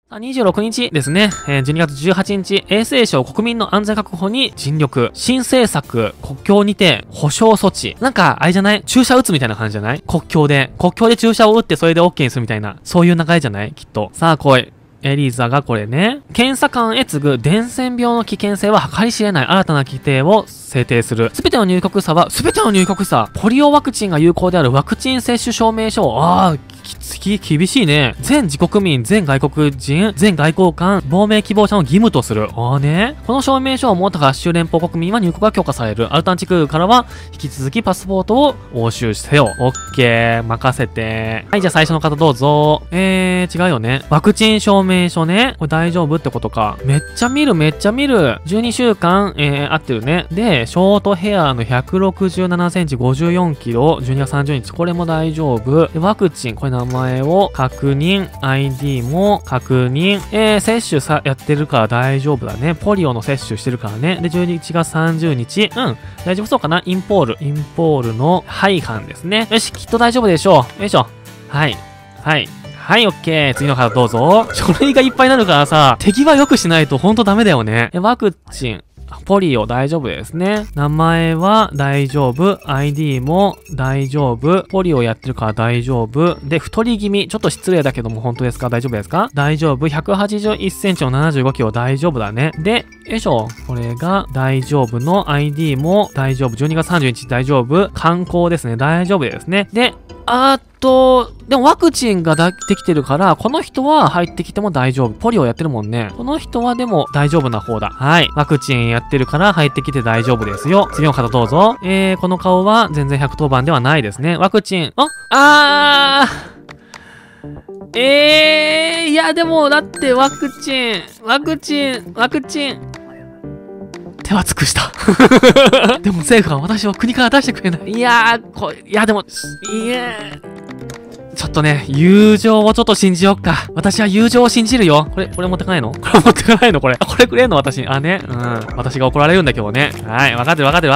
26日ですね、12月18日、衛生省国民の安全確保に尽力。新政策、国境にて保障措置。なんか、あれじゃない？注射打つみたいな感じじゃない？国境で注射を打ってそれで OK にするみたいな。そういう流れじゃない？きっと。さあ、来い。エリザがこれね。検査官へ次ぐ伝染病の危険性は計り知れない新たな規定を制定する。すべての入国者、ポリオワクチンが有効であるワクチン接種証明書を、厳しいね。全自国民、全外国人、全外交官、亡命希望者の義務とする。この証明書を持った合衆連邦国民は入国が許可される。アルタン地区からは、引き続きパスポートを押収せよ。オッケー、任せて。はい、じゃあ最初の方どうぞ。違うよね。ワクチン証明書ね。これ大丈夫ってことか。めっちゃ見る。12週間、合ってるね。で、ショートヘアの167センチ54キロ、12月30日。これも大丈夫。で、ワクチン、これ名前を確認、ID も確認、接種やってるから大丈夫だね。ポリオの接種してるからね。で、11月30日、大丈夫そうかな。インポールの廃藩ですね。よし、きっと大丈夫でしょう。よいしょ。はい、オッケー。次の方どうぞ。書類がいっぱいになるからさ、手際良くしないとほんとダメだよね。ワクチン。ポリオ大丈夫ですね。名前は大丈夫。ID も大丈夫。ポリオやってるから大丈夫。で、太り気味。ちょっと失礼だけども本当ですか？大丈夫ですか？大丈夫。181センチの75キロ大丈夫だね。で、よいしょ。これが大丈夫の ID も大丈夫。12月31日大丈夫。観光ですね。大丈夫ですね。で、でもワクチンができてるから、この人は入ってきても大丈夫。ポリオやってるもんね。この人はでも大丈夫な方だ。はい。ワクチンやってるから入ってきて大丈夫ですよ。次の方どうぞ。この顔は全然110番ではないですね。ワクチン。いやでもだってワクチン。手は尽くした。でも政府は私を国から出してくれない。ちょっとね、友情をちょっと信じよっか。私は友情を信じるよ。これ持ってかないの？これ持ってかないの？これくれんの？私。私が怒られるんだ今日ね。はい、わかってるから。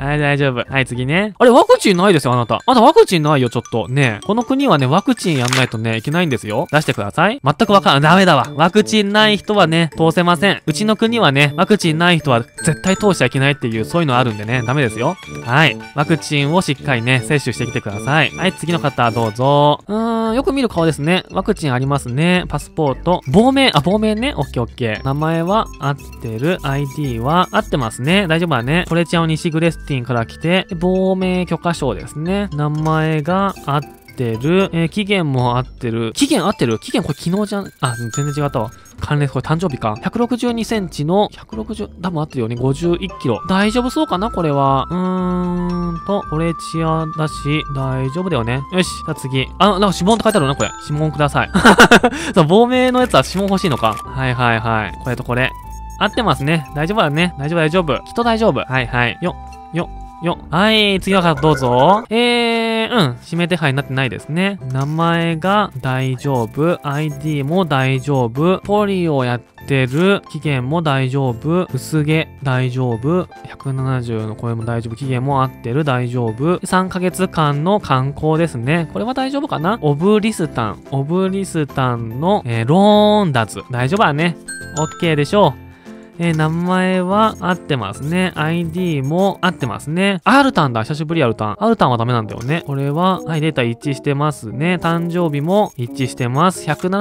はい、大丈夫。はい、次ね。あれ、ワクチンないですよ、あなた。まだワクチンないよ、ちょっと。ね、この国はね、ワクチンやんないとね、いけないんですよ。出してください。全くダメだわ。ワクチンない人はね、通せません。うちの国はね、ワクチンない人は絶対通しちゃいけないっていう、そういうのあるんでね、ダメですよ。はい。ワクチンをしっかりね、接種してきてください。はい、次の方、どうぞ。よく見る顔ですね。ワクチンありますね。パスポート。亡命ね。オッケー。名前は合ってる。ID は合ってますね。大丈夫だね。これちゃんを西グレスティンから来て、亡命許可証ですね。名前が合ってる。期限も合ってる。期限これ昨日じゃん。全然違ったわ。関連、これ誕生日か。162センチの、多分合ってるよね。51キロ。大丈夫そうかなこれは。これチアだし、大丈夫だよね。よし。じゃあ次。なんか指紋って書いてあるな、これ。指紋ください。そう、亡命のやつは指紋欲しいのか。はい。これとこれ。合ってますね。大丈夫だね。大丈夫。きっと大丈夫。はい。はい、次の方どうぞ。指名手配になってないですね。名前が大丈夫。ID も大丈夫。ポリオやってる。期限も大丈夫。薄毛大丈夫。170の声も大丈夫。期限も合ってる。大丈夫。3ヶ月間の観光ですね。これは大丈夫かな？オブリスタンの、ローンダズ。大丈夫だね。OK でしょう。名前は合ってますね。ID も合ってますね。アルタンだ。久しぶりアルタン。アルタンはダメなんだよね。これは、はい、データ一致してますね。誕生日も一致してます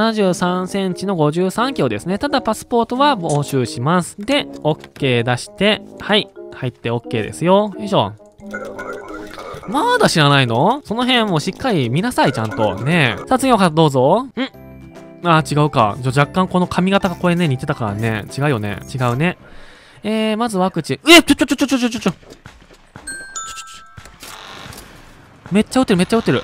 。173センチの53キロですね。ただパスポートは募集します。で、OK 出して、はい、入って OK ですよ。よいしょ。まだ知らないの？その辺もしっかり見なさい、ちゃんと。ねえ。さあ次の方どうぞ。違うか。若干この髪型がこれね、似てたからね。違うよね。違うね。まずワクチン。めっちゃ打ってる。めっちゃ来る。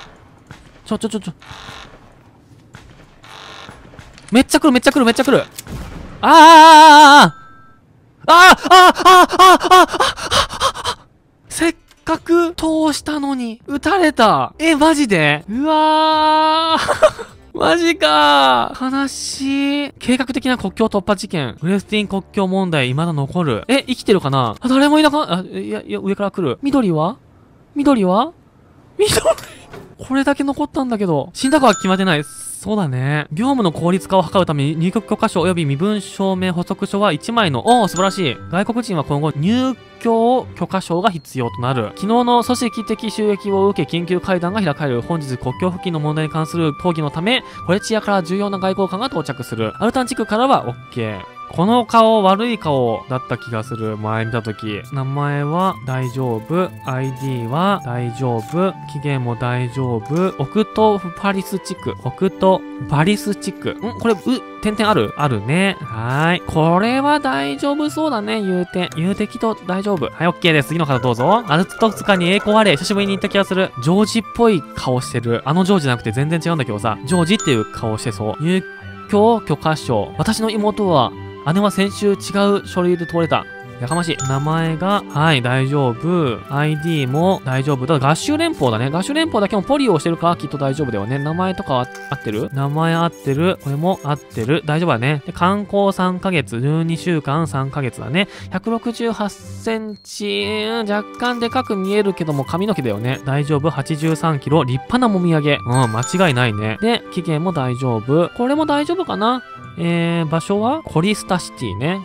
せっかく通したのに、撃たれた。マジで？うわー。マジかー。悲しい。計画的な国境突破事件。ウレスティン国境問題未だ残る。生きてるかな？誰もいなかった。いや、上から来る。緑はこれだけ残ったんだけど。死んだかは決まってない。 そうだね。業務の効率化を図るために入国許可証及び身分証明補足書は1枚の、おー、素晴らしい。外国人は今後入居許可証が必要となる。昨日の組織的襲撃を受け緊急会談が開かれる。本日国境付近の問題に関する討議のため、コレチアから重要な外交官が到着する。アルタン地区からは OK。この顔、悪い顔だった気がする。前見たとき。名前は大丈夫。ID は大丈夫。期限も大丈夫。オクトパリス地区。オクトバリス地区。これ、点々あるね。はーい。これは大丈夫そうだね。言うてきっと大丈夫。はい、OK です。次の方どうぞ。アルツトツカに栄光あれ。久しぶりに行った気がする。ジョージっぽい顔してる。あのジョージじゃなくて全然違うんだけどさ。ジョージっていう顔してそう。入居許可証。私の妹は、姉は先週違う書類で通れた。やかましい。名前が、はい、大丈夫。ID も大丈夫。ただ合衆連邦だね。合衆連邦だけもポリをしてるからきっと大丈夫だよね。名前とかは合ってる？名前合ってる。これも合ってる。大丈夫だね。で、観光3ヶ月、12週間3ヶ月だね。168センチ、若干でかく見えるけども髪の毛だよね。大丈夫。83キロ。立派なもみあげ。間違いないね。で、期限も大丈夫。これも大丈夫かな？場所はコリスタシティね。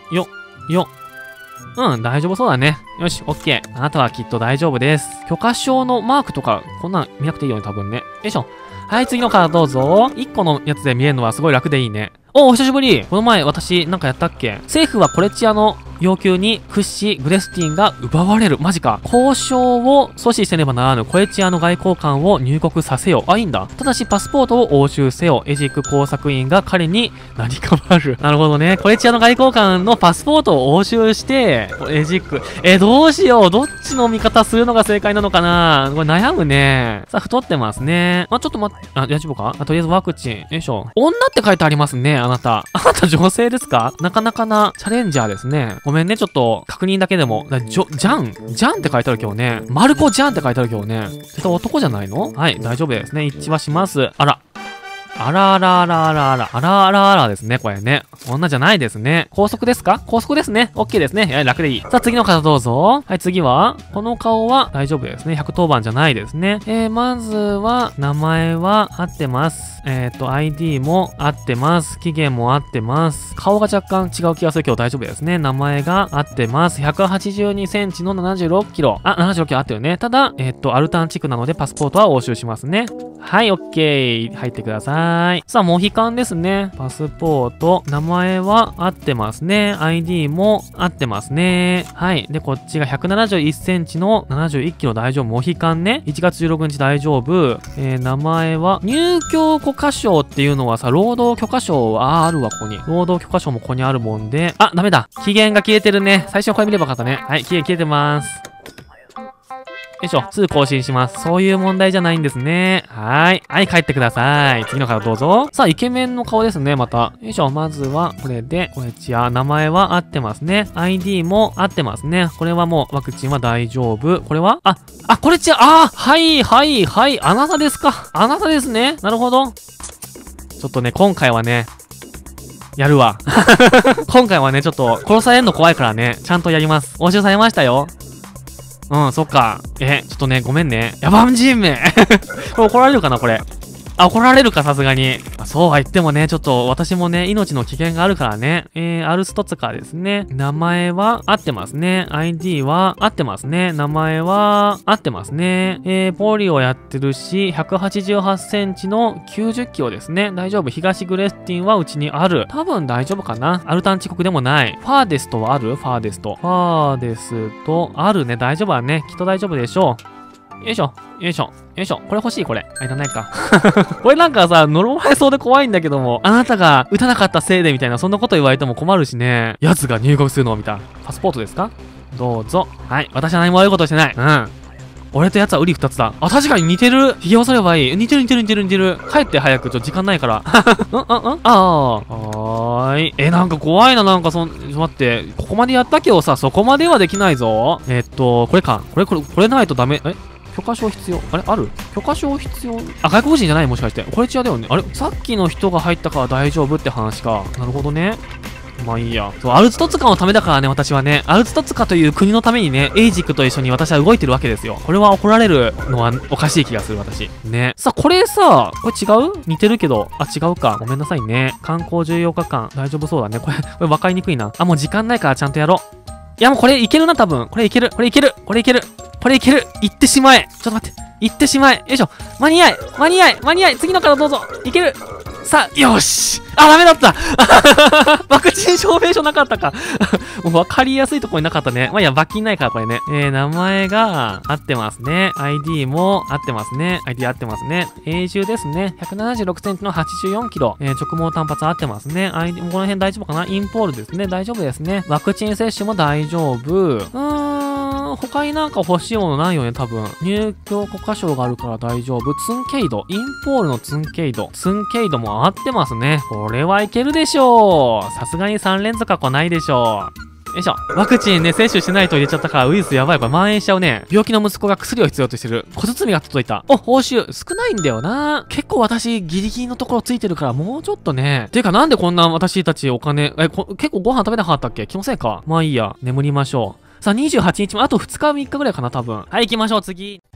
大丈夫そうだね。よし、オッケー。あなたはきっと大丈夫です。許可証のマークとか、こんなん見なくていいよね、多分ね。よいしょ。はい、次のカードどうぞ。1個のやつで見えるのはすごい楽でいいね。お久しぶり。この前、私、なんかやったっけ？政府はコレチアの要求に屈し、グレスティンが奪われる。マジか。交渉を阻止せねばならぬ。コレチアの外交官を入国させよ。いいんだ。ただし、パスポートを押収せよ。エジック工作員が彼になり変わる。なるほどね。コレチアの外交官のパスポートを押収して、エジック。どうしよう。どっちの見方するのが正解なのかな？これ悩むね。さあ、太ってますね。ちょっと待って、大丈夫か？とりあえずワクチン。よいしょ。女って書いてありますね、あなた。あなた女性ですか？なかなかなチャレンジャーですね。ごめんね、ちょっと確認だけでも。ジャンって書いてある今日ね。マルコジャンって書いてある今日ね。絶対男じゃないの？はい、大丈夫ですね。一致はします。あらですね、これね。女じゃないですね。高速ですか？高速ですね。OK ですね。楽でいい。さあ、次の方どうぞ。はい、次は、この顔は大丈夫ですね。110番じゃないですね。まずは、名前は合ってます。ID も合ってます。期限も合ってます。顔が若干違う気がするけど大丈夫ですね。名前が合ってます。182センチの76キロ。76キロ合ってるね。ただ、アルタン地区なのでパスポートは押収しますね。はい、OK。入ってください。さあ、モヒカンですね。パスポート。名前は合ってますね。ID も合ってますね。はい。で、こっちが171センチの71キロ大丈夫。モヒカンね。1月16日大丈夫。名前は、入居許可証っていうのはさ、労働許可証、あるわ、ここに。労働許可証もここにあるもんで。ダメだ。期限が切れてるね。最初これ見ればよかったね。はい、期限切れてます。よいしょ。すぐ更新します。そういう問題じゃないんですね。はい。はい、帰ってください。次の方どうぞ。さあ、イケメンの顔ですね、また。よいしょ。まずは、これで、これ名前は合ってますね。ID も合ってますね。これはもう、ワクチンは大丈夫。これはこれはい。あなたですか。あなたですね。なるほど。ちょっとね、今回はね、やるわ。今回はね、ちょっと、殺されるの怖いからね、ちゃんとやります。押収されましたよ。そっか。ちょっとね、ごめんね。ヤバン人名これ怒られるかなこれ。怒られるか、さすがに。そうは言ってもね、ちょっと私もね、命の危険があるからね。アルストツカですね。名前は合ってますね。ID は合ってますね。名前は合ってますね。ポリをやってるし、188センチの90キロですね。大丈夫。東グレスティンはうちにある。多分大丈夫かな。アルタン遅刻でもない。ファーデストはある？ファーデスト。あるね。大丈夫だね。きっと大丈夫でしょう。よいしょ。これ欲しいこれ。いらないか。これなんかさ、呪われそうで怖いんだけども、あなたが撃たなかったせいでみたいな、そんなこと言われても困るしね。奴が入国するのを見た。パスポートですか？どうぞ。はい。私は何も悪いことしてない。俺と奴はウリ二つだ。確かに似てる。髭を剃ればいい。似てる。帰って早く。時間ないから。はーい。なんか怖いな。なんか待って。ここまでやったけどさ、そこまではできないぞ。これか。これないとダメ。許可証必要。ある？許可証必要？外国人じゃない？もしかして。これ違うだよね。さっきの人が入ったから大丈夫って話か。なるほどね。 まあいいや。そう、アルツトツカのためだからね、私はね。アルツトツカという国のためにね、エイジックと一緒に私は動いてるわけですよ。これは怒られるのはおかしい気がする、私。ね。さあ、これさ、これ違う？似てるけど。あ、違うか。ごめんなさいね。観光14日間。大丈夫そうだね。これ分かりにくいな。あ、もう時間ないからちゃんとやろう。いや、もうこれいけるな、多分。これいける。これいける。これいける。これいける。行ってしまえ。ちょっと待って。行ってしまえ。よいしょ。間に合い。間に合い。間に合い。次のからどうぞ。いける。さあ、よし。あ、ダメだったワクチン証明書なかったかもう分かりやすいところになかったね。まあいいや、罰金ないから、これね。名前が合ってますね。ID も合ってますね。ID 合ってますね。永住ですね。176センチの84キロ。直毛単発合ってますね。ID、この辺大丈夫かな？インポールですね。大丈夫ですね。ワクチン接種も大丈夫。他になんか欲しいものないよね、多分。入居許可証があるから大丈夫。ツンケイド。インポールのツンケイド。ツンケイドも合ってますね。これはいけるでしょう。さすがに3連続はないでしょう。よいしょ。ワクチンね、接種してないと入れちゃったから、ウイルスやばい。これ蔓延しちゃうね。病気の息子が薬を必要としてる。小包が届いた。お、報酬。少ないんだよな。結構私、ギリギリのところついてるから、もうちょっとね。ていうか、なんでこんな私たちお金、結構ご飯食べなかったっけ？気のせいか。まあいいや。眠りましょう。さあ、28日も、あと2日3日ぐらいかな、多分。はい、行きましょう、次。